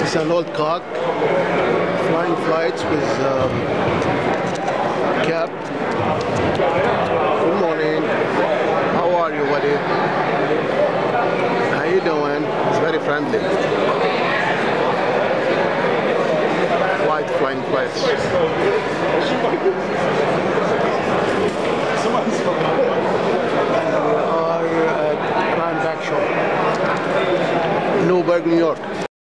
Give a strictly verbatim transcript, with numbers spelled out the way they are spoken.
It's an old cock, flying flights with um, cap. Good morning. How are you, buddy? How you doing? It's very friendly. White flying flights.